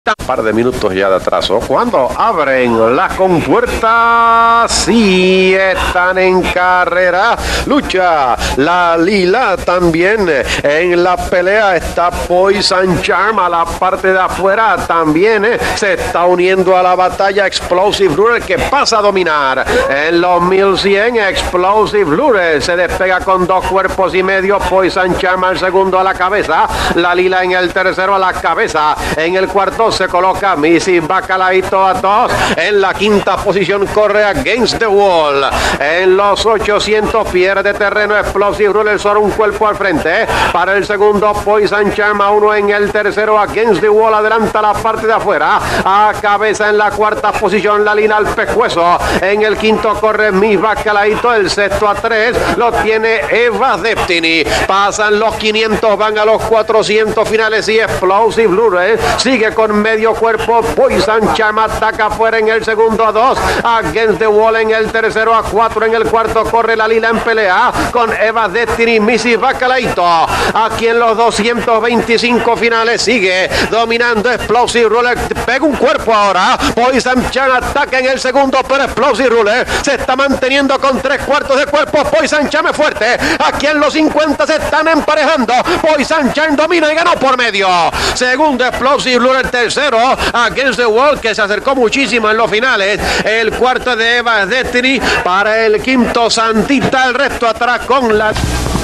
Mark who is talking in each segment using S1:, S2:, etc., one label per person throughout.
S1: Un par de minutos ya de atraso. Cuando abren las compuertas, sí están en carrera. Lucha la Lila también. En la pelea está Poison Charm a la parte de afuera. También se está uniendo a la batalla Explosive Lure, que pasa a dominar. En los 1100, Explosive Lure se despega con 2 cuerpos y medio. Poison Charm al segundo a la cabeza. La Lila en el tercero a la cabeza. En el cuarto se coloca Missy Bacalaito a 2. En la quinta posición corre Against the Wall. En los 800 pierde terreno Explosive Ruler, solo un cuerpo al frente. Para el segundo Poison Charm a 1. En el tercero Against the Wall adelanta la parte de afuera. A cabeza en la cuarta posición la Lila al pescuezo. En el quinto corre Miss Bacalaito. El sexto a 3 lo tiene Eva Destiny. Pasan los 500, van a los 400 finales y Explosive Ruler sigue con medio cuerpo. Poison Charm ataca afuera en el segundo a 2. Against the Wall en el tercero a 4. En el cuarto corre la Lila en pelea con Eva Destiny, Missy Bacalaito. Aquí en los 225 finales sigue dominando Explosive Ruler. Pega un cuerpo ahora. Poison Charm ataca en el segundo, pero Explosive Ruler se está manteniendo con 3/4 de cuerpo. Poison Charm es fuerte. Aquí en los 50 se están emparejando. Poison Charm domina y ganó por medio. Segundo Explosive Ruler, tercero Against the Wall, que se acercó muchísimo en los finales. El cuarto de Eva Destiny. Para el quinto Santita, el resto atrás con la...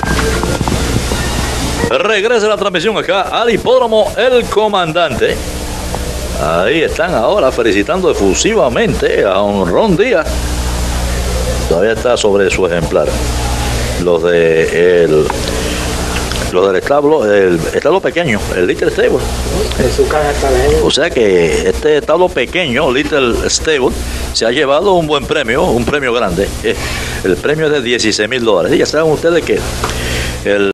S2: Regresa la transmisión acá al hipódromo El Comandante. Ahí están ahora felicitando efusivamente a Honrón Díaz. Todavía está sobre su ejemplar. Los del establo, el establo pequeño, el Little Stable.
S3: En su caja está la...
S2: O sea que este establo pequeño, Little Stable, se ha llevado un buen premio, un premio grande. El premio es de $16,000. Y ya saben ustedes que el